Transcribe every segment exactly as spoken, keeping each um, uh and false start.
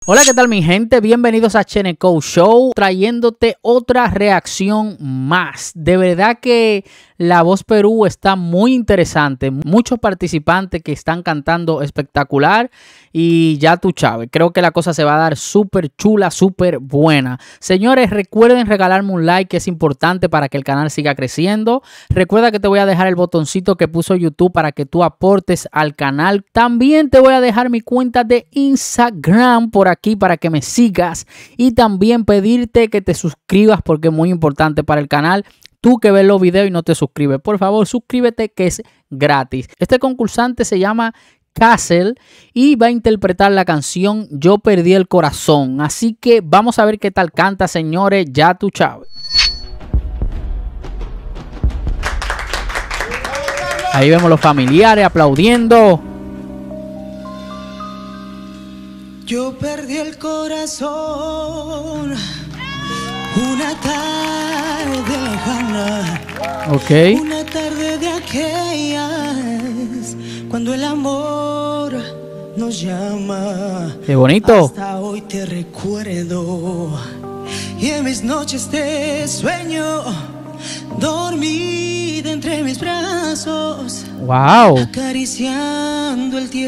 Hola, ¿qué tal mi gente? Bienvenidos a Cheneco Show, trayéndote otra reacción más. De verdad que La Voz Perú está muy interesante. Muchos participantes que están cantando espectacular y ya tú sabes, creo que la cosa se va a dar súper chula, súper buena. Señores, recuerden regalarme un like, que es importante para que el canal siga creciendo. Recuerda que te voy a dejar el botoncito que puso YouTube para que tú aportes al canal. También te voy a dejar mi cuenta de Instagram por aquí para que me sigas y también pedirte que te suscribas porque es muy importante para el canal. Tú que ves los videos y no te suscribes, por favor suscríbete, que es gratis. Este concursante se llama Castle y va a interpretar la canción Yo Perdí el Corazón. Así que vamos a ver qué tal canta, señores. Ya tú sabes. Ahí vemos los familiares aplaudiendo. Yo perdí el corazón una tarde lejana, Ok. una tarde de aquellas cuando el amor nos llama. Qué bonito. Hasta hoy te recuerdo y en mis noches te sueño dormida entre mis brazos. Wow. Acariciando el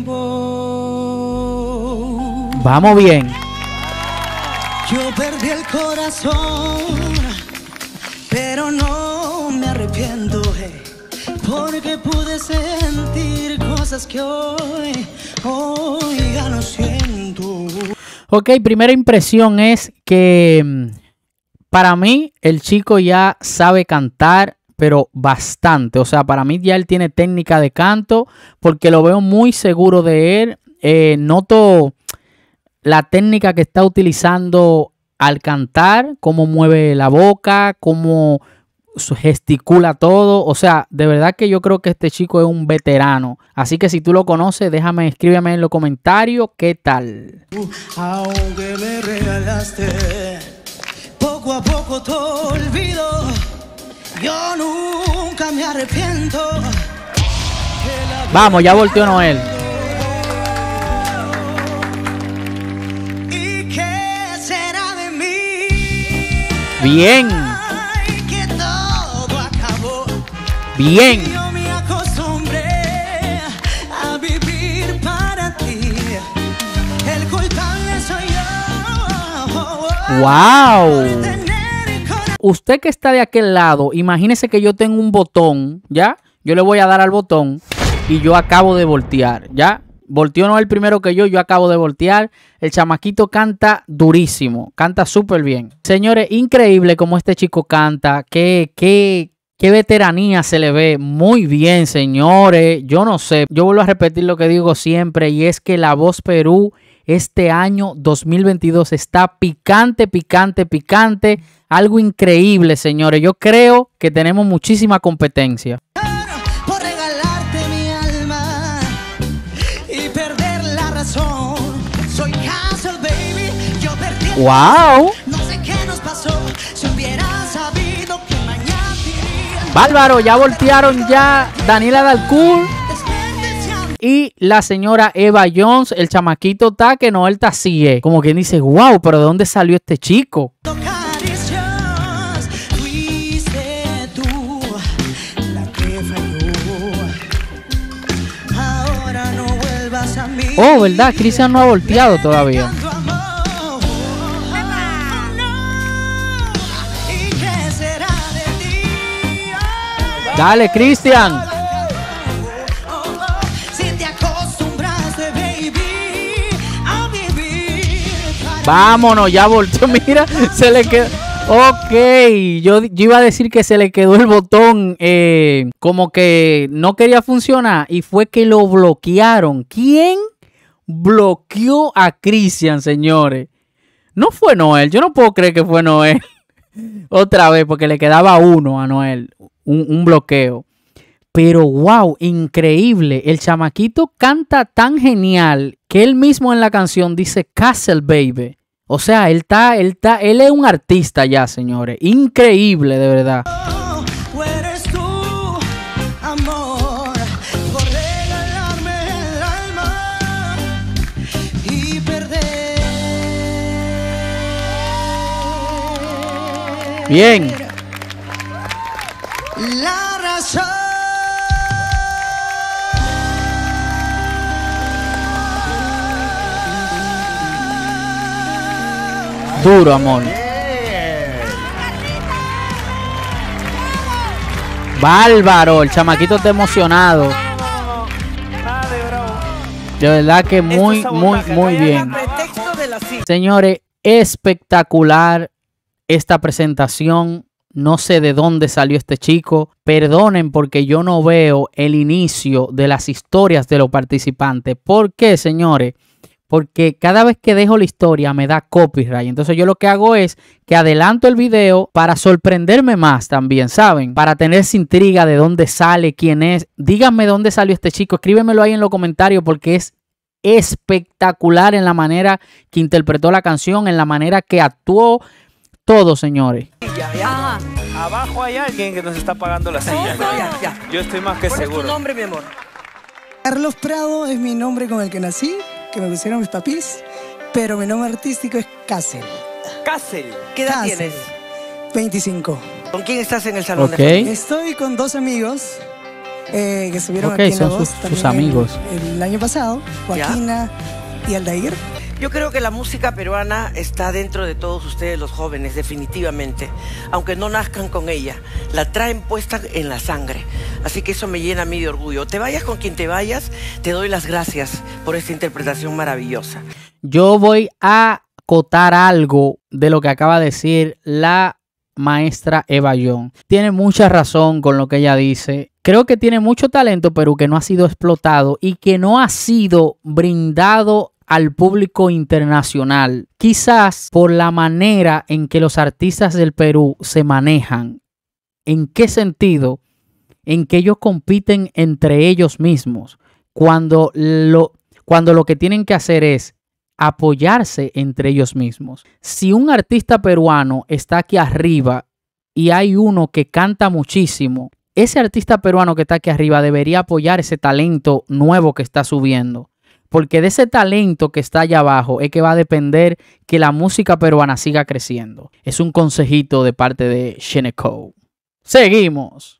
tiempo. Vamos bien. Yo perdí el corazón, pero no me arrepiento, hey, porque pude sentir cosas que hoy, hoy ya no siento. Ok, primera impresión es que para mí el chico ya sabe cantar, pero bastante. O sea, para mí ya él tiene técnica de canto porque lo veo muy seguro de él. Eh, noto la técnica que está utilizando al cantar, cómo mueve la boca, cómo gesticula todo. O sea, de verdad que yo creo que este chico es un veterano. Así que si tú lo conoces, déjame, escríbeme en los comentarios qué tal. Aunque me regalaste, poco a poco te olvido. Yo nunca me arrepiento. Vamos, ya volteó Noel. ¿Y qué será de mí? Bien. Ay, que todo acabó. Bien. Yo me acostumbré a vivir para ti. El culpable soy yo. Wow. Usted que está de aquel lado, imagínese que yo tengo un botón, ¿ya? Yo le voy a dar al botón y yo acabo de voltear, ¿ya? Volteó no el primero que yo, yo acabo de voltear. El chamaquito canta durísimo, canta súper bien. Señores, increíble como este chico canta, qué, qué, qué veteranía se le ve. Muy bien, señores. Yo no sé, yo vuelvo a repetir lo que digo siempre y es que La Voz Perú este año dos mil veintidós está picante, picante, picante. Algo increíble, señores. Yo creo que tenemos muchísima competencia. Por regalarte mi alma y perder la razón. Soy Castle, baby. Yo perdí el ¡Wow! No sé qué nos pasó. Si hubiera sabido que mañana iría. Bárbaro, ya voltearon ya Daniela Dalcour y la señora Eva Jones. El chamaquito está que no, él está así, eh. Como quien dice, wow, pero ¿de dónde salió este chico? Oh, ¿verdad? Cristian no ha volteado todavía. Dale, Cristian. Vámonos, ya volteó. Mira, se le quedó. Ok, yo, yo iba a decir que se le quedó el botón eh, como que no quería funcionar y fue que lo bloquearon. ¿Quién bloqueó a Cristian, señores? No fue Noel, yo no puedo creer que fue Noel. Otra vez, porque le quedaba uno a Noel, un, un bloqueo. Pero wow, increíble. El chamaquito canta tan genial que él mismo en la canción dice Castle Baby. O sea, él está, él está, él es un artista ya, señores. Increíble, de verdad. Oh, eres tú, amor, por regalarme el alma y perder Bien. La razón. Duro, amor. Bárbaro, el chamaquito está emocionado. De verdad que muy, muy, muy bien. Señores, espectacular esta presentación. No sé de dónde salió este chico. Perdonen porque yo no veo el inicio de las historias de los participantes. ¿Por qué, señores? Porque cada vez que dejo la historia me da copyright. Entonces yo lo que hago es que adelanto el video para sorprenderme más también, ¿saben? Para tener esa intriga de dónde sale, quién es. Díganme dónde salió este chico. Escríbemelo ahí en los comentarios porque es espectacular en la manera que interpretó la canción, en la manera que actuó. Todo, señores. Ya, ya. Abajo hay alguien que nos está pagando la silla. Ya, ya. Yo estoy más que ¿Cuál seguro. es tu nombre, mi amor? Carlos Prado es mi nombre con el que nací, que me pusieron mis papis, pero mi nombre artístico es Casel. Casel. ¿Qué edad tienes? veinticinco. ¿Con quién estás en el salón Ok. de familia? Estoy con dos amigos eh, que subieron Ok, aquí en son La Voz sus- sus también amigos. El, el año pasado, Joaquina y Aldair. Yo creo que la música peruana está dentro de todos ustedes los jóvenes, definitivamente. Aunque no nazcan con ella, la traen puesta en la sangre. Así que eso me llena a mí de orgullo. Te vayas con quien te vayas, te doy las gracias por esta interpretación maravillosa. Yo voy a acotar algo de lo que acaba de decir la maestra Eva Young. Tiene mucha razón con lo que ella dice. Creo que tiene mucho talento, pero que no ha sido explotado y que no ha sido brindado al público internacional. Quizás por la manera en que los artistas del Perú se manejan. ¿En qué sentido? En que ellos compiten entre ellos mismos. Cuando lo, cuando lo que tienen que hacer es apoyarse entre ellos mismos. Si un artista peruano está aquí arriba y hay uno que canta muchísimo, ese artista peruano que está aquí arriba debería apoyar ese talento nuevo que está subiendo. Porque de ese talento que está allá abajo es que va a depender que la música peruana siga creciendo. Es un consejito de parte de Sheneco. Seguimos.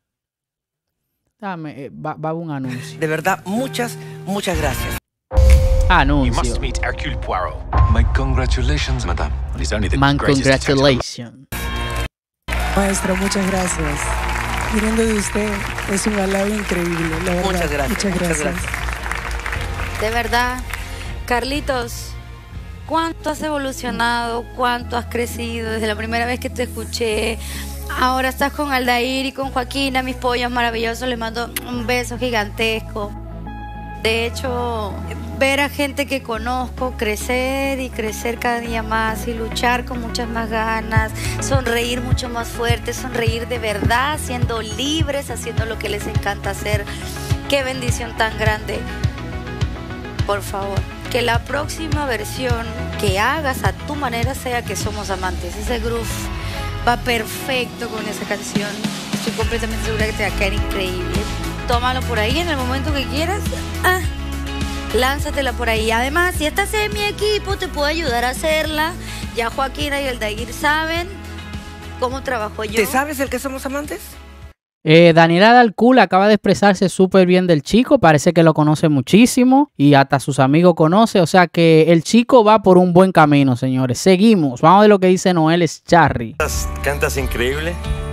Dame, eh, va, va un anuncio. De verdad, muchas, muchas gracias. You Anuncio. must meet Hercule Poirot. My congratulations, madame. He's only the Man, greatest detective. congratulations. Maestra, muchas gracias. Viniendo de usted es un halago increíble, la verdad. Muchas gracias, Muchas muchas gracias. gracias. De verdad, Carlitos, ¿cuánto has evolucionado? ¿Cuánto has crecido desde la primera vez que te escuché? Ahora estás con Aldair y con Joaquina, mis pollos maravillosos. Les mando un beso gigantesco. De hecho, ver a gente que conozco crecer y crecer cada día más y luchar con muchas más ganas, sonreír mucho más fuerte, sonreír de verdad, siendo libres, haciendo lo que les encanta hacer. Qué bendición tan grande. Por favor, que la próxima versión que hagas a tu manera sea Que Somos Amantes. Ese groove va perfecto con esa canción. Estoy completamente segura que te va a quedar increíble. Tómalo por ahí en el momento que quieras. Ah, lánzatela por ahí. Además, si estás en mi equipo, te puedo ayudar a hacerla. Ya Joaquina y Aldair saben cómo trabajo yo. ¿Te sabes el Que Somos Amantes? Eh, Daniela Dalcul acaba de expresarse súper bien del chico. Parece que lo conoce muchísimo y hasta sus amigos conoce. O sea que el chico va por un buen camino, señores. Seguimos. Vamos a ver lo que dice Noel Scharry. Cantas, cantas increíble.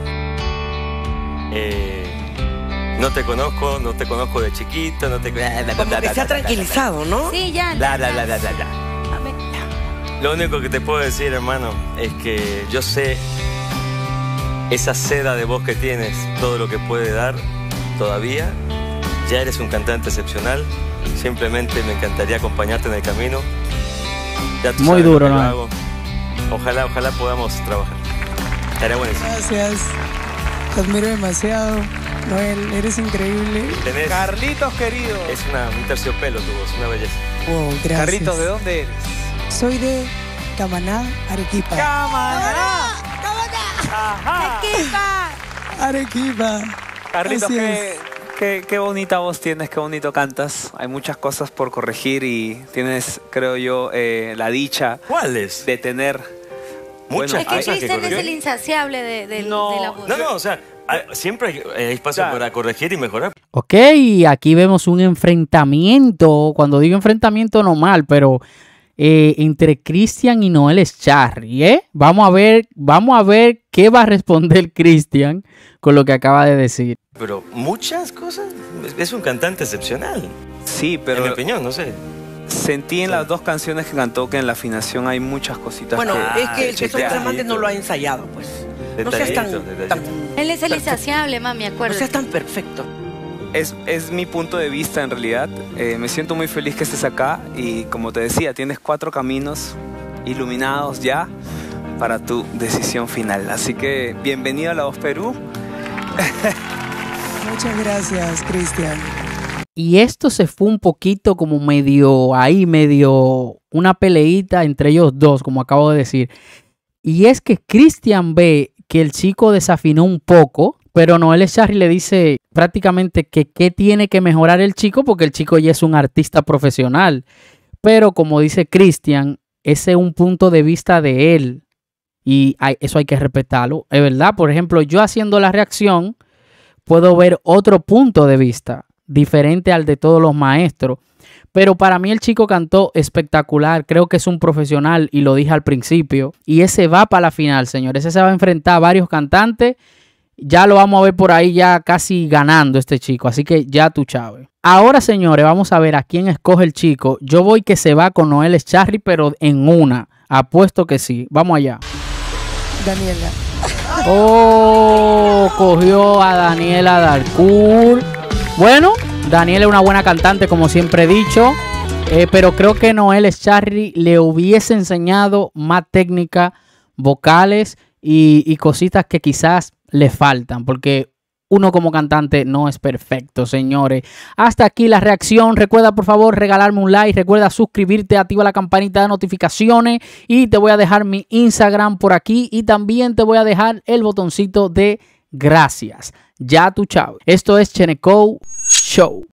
Eh, no te conozco, no te conozco de chiquito, no te... Como que se ha tranquilizado, ¿no? Sí, ya. Bla, bla, bla, bla, bla, bla. Amén. Lo único que te puedo decir, hermano, es que yo sé esa seda de voz que tienes, todo lo que puede dar todavía. Ya eres un cantante excepcional. Simplemente me encantaría acompañarte en el camino. Ya tú Muy sabes lo duro, que yo ¿no? hago. Ojalá, ojalá podamos trabajar. Estaría buenísimo. Gracias. Te admiro demasiado. Noel, eres increíble. Tenés- Carlitos, querido. es una, un terciopelo tu voz, una belleza. Wow, gracias. Carlitos, ¿de dónde eres? Soy de Camaná, Arequipa. ¡Cámara! ¡Ajá! Arequipa. Carlitos, Así qué, es. qué, qué bonita voz tienes, qué bonito cantas. Hay muchas cosas por corregir y tienes, creo yo, eh, la dicha ¿Cuáles? de tener Muchas Es que cosas que Cristian es el corregir. insaciable de, de- No, de la voz. No, no, o sea, hay- siempre hay, hay espacio Claro. para corregir y mejorar. Ok, aquí vemos un enfrentamiento. Cuando digo enfrentamiento, no mal, pero eh, entre Cristian y Noel Scharri, ¿eh? Vamos a ver, vamos a ver qué va a responder Cristian con lo que acaba de decir. Pero muchas cosas. Es- Es un cantante excepcional. Sí, En mi pero opinión, no sé. sentí en las dos canciones que cantó que en la afinación hay muchas cositas. Bueno, que- es que el que son detallito. tramantes no lo ha ensayado, pues. No seas tan, Detallito, detallito. tan- Él es el insaciable, mami, no acuérdate. seas tan perfecto. Es, es mi punto de vista en realidad. Eh, me siento muy feliz que estés acá y como te decía, tienes cuatro caminos iluminados ya para tu decisión final. Así que bienvenido a La Voz Perú. Muchas gracias, Cristian. Y esto se fue un poquito como medio ahí, medio una peleita entre ellos dos, como acabo de decir. Y es que Cristian ve que el chico desafinó un poco, pero Noel Scharri le dice prácticamente que qué tiene que mejorar el chico porque el chico ya es un artista profesional. Pero como dice Cristian, ese es un punto de vista de él y hay- eso hay que respetarlo. Es verdad, por ejemplo, yo haciendo la reacción puedo ver otro punto de vista diferente al de todos los maestros. Pero para mí el chico cantó espectacular. Creo que es un profesional y lo dije al principio. Y ese va para la final, señores. Ese se va a enfrentar a varios cantantes. Ya lo vamos a ver por ahí ya casi ganando este chico. Así que ya tú, Chávez. Ahora, señores, vamos a ver a quién escoge el chico. Yo voy que se va con Noel Scharri, pero en una. Apuesto que sí. Vamos allá. Daniela. Oh, cogió a Daniela Darcourt. Bueno, Daniela es una buena cantante, como siempre he dicho. eh, pero creo que Noel Scharri le hubiese enseñado más técnica, vocales y, y cositas que quizás le faltan. Porque uno como cantante no es perfecto, señores. Hasta aquí la reacción. Recuerda, por favor, regalarme un like. Recuerda suscribirte, activa la campanita de notificaciones. Y te voy a dejar mi Instagram por aquí. Y también te voy a dejar el botoncito de gracias. Ya tú, chao. Esto es Cheneco Show.